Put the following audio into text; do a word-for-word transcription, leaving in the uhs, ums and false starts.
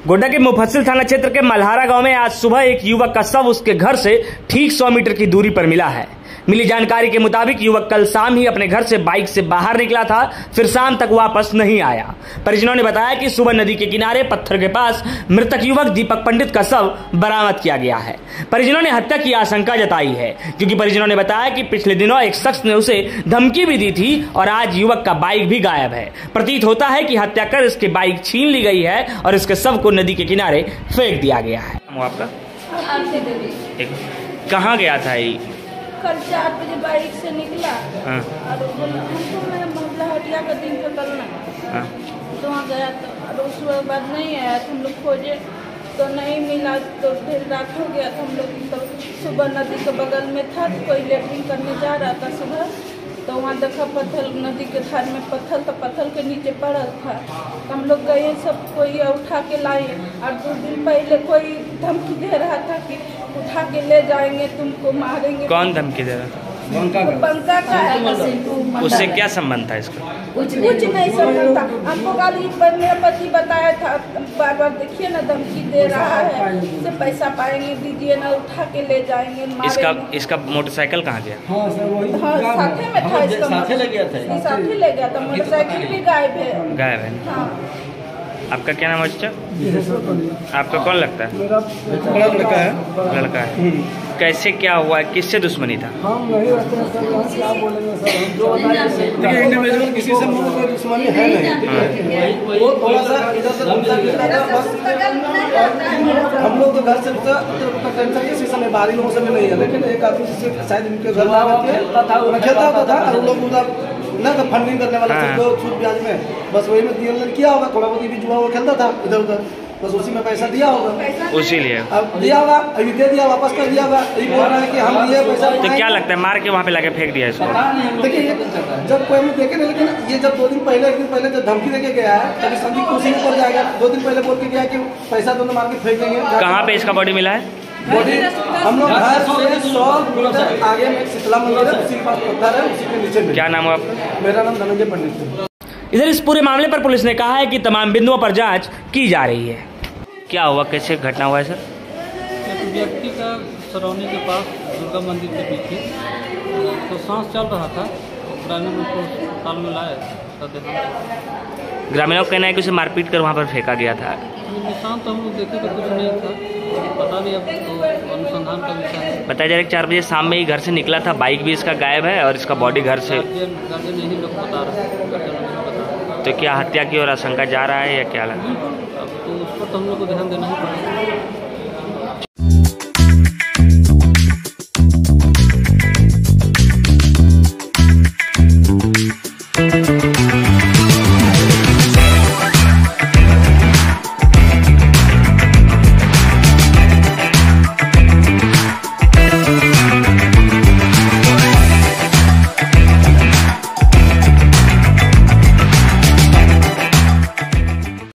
गोड्डा के मुफस्सिल थाना क्षेत्र के मल्हारा गांव में आज सुबह एक युवक का शव उसके घर से ठीक सौ मीटर की दूरी पर मिला है। मिली जानकारी के मुताबिक युवक कल शाम ही अपने घर से बाइक से बाहर निकला था, फिर शाम तक वापस नहीं आया। परिजनों ने बताया कि सुबह नदी के किनारे पत्थर के पास मृतक युवक दीपक पंडित का शव बरामद किया गया है। परिजनों ने हत्या की आशंका जताई है, क्योंकि परिजनों ने बताया कि पिछले दिनों एक शख्स ने उसे धमकी भी दी थी और आज युवक का बाइक भी गायब है। प्रतीत होता है कि हत्या कर इसकी बाइक छीन ली गई है और इसके शव को नदी के किनारे फेंक दिया गया है। आपका कहाँ गया था? ये कल चार बजे बाइक से निकला और हमको मैं मतलब हटिया का दिन का कल ना तो वहाँ गया तो और उसके बाद नहीं आया तो हम लोग खोजे तो नहीं मिला, तो फिर रात हो गया तो हम लोग तो सुबह नदी के बगल में था तो कोई लेटरिन करने जा रहा था सुबह, तो वहाँ देखा पत्थर नदी के धार में पत्थर, तो पत्थर के नीचे पड़ा था। तो हम लोग गए सब कोई उठा के लाए और दो दिन पहले कोई धमकी दे रहा था कि उठा के ले जाएंगे, तुमको मारेंगे। कौन धमकी दे रहा था? बंका का है। उससे क्या संबंध था इसका? कुछ कुछ नहीं संबंध था। हमको कल मेरा पति बताया था, बार बार देखिए ना धमकी दे रहा है, इससे पैसा पाएंगे दीजिए ना, उठा के ले जाएंगे। इसका इसका मोटरसाइकिल कहाँ गया? हाँ साथे में था, इसका साथे ले गया था, साथे ले गया था। मोटरसाइकिल भी गायब है। गायब है। हाँ। आपका क्या नाम है बच्चा? आपका कौन लगता है? मेरा बड़ा लड़का है। लड़का है। कैसे क्या हुआ है? किससे दुश्मनी था? हम नहीं रहते हैं सर, यहाँ क्या बोलेंगे सर, हम जो देखिए इंडिविजुअल किसी से मुझे कोई दुश्मनी है नहीं। वो थोड़ा सा इधर से घूमता फिरता था बस। हम लोग तो घर से टेंशन किसी समय बाहरी लोगों से भी नहीं है, लेकिन एक आदमी जिससे शायद इनके घर में खेलता होता था और लोग उधर ना तो फंडिंग करने वाला छूट ब्याज में बस वही में दिया किया होगा, थोड़ा बहुत भी जुआ वो खेलता था इधर उधर, बस उसी में पैसा दिया होगा, उसी लिए अब दिया होगा, अभी दे दिया, वापस कर दिया होगा। ये बोल रहा है कि हम दिए पैसा। तो क्या लगता है मार के वहाँ पे लाके फेंक दिया इसको? देखिए जब कोई हम देखे नहीं, लेकिन ये जब दो दिन पहले एक दिन पहले जब धमकी देके गया है तभी संदीप को उसी ऊपर जाएगा। दो दिन पहले बोल के गया कि पैसा दोनों मार के फेंक देंगे। कहाँ पे इसका बॉडी मिला है? बॉडी हम लोग घर से सौ मीटर आगे में शीतला मंदिर है, उसी के पास पत्थर है, उसी के नीचे। क्या नाम है आपका? मेरा नाम धनंजय पंडित है। इधर इस पूरे मामले पर पुलिस ने कहा है कि तमाम बिंदुओं पर जांच की जा रही है। क्या हुआ, कैसे घटना हुआ है सर? एक व्यक्ति का सरौनी के पास दुर्गा मंदिर के पीछे तो सांस चल रहा था, ग्रामीण उसको अस्पताल में लाए। ग्रामीणों का कहना है कि उसे मारपीट कर वहाँ पर फेंका गया था। निशान तो हम लोग देखे तो कुछ नहीं था, पता नहीं, अब तो अनुसंधान का विषय है। बताया जा रहा है चार बजे शाम में ही घर से निकला था, बाइक भी इसका गायब है और इसका बॉडी घर से। गार्जियन यही लोग बता रहे हैं। तो क्या हत्या की और आशंका जा रहा है या क्या लगा? अब तो उस पर तो हम लोग को ध्यान देना ही पड़ेगा।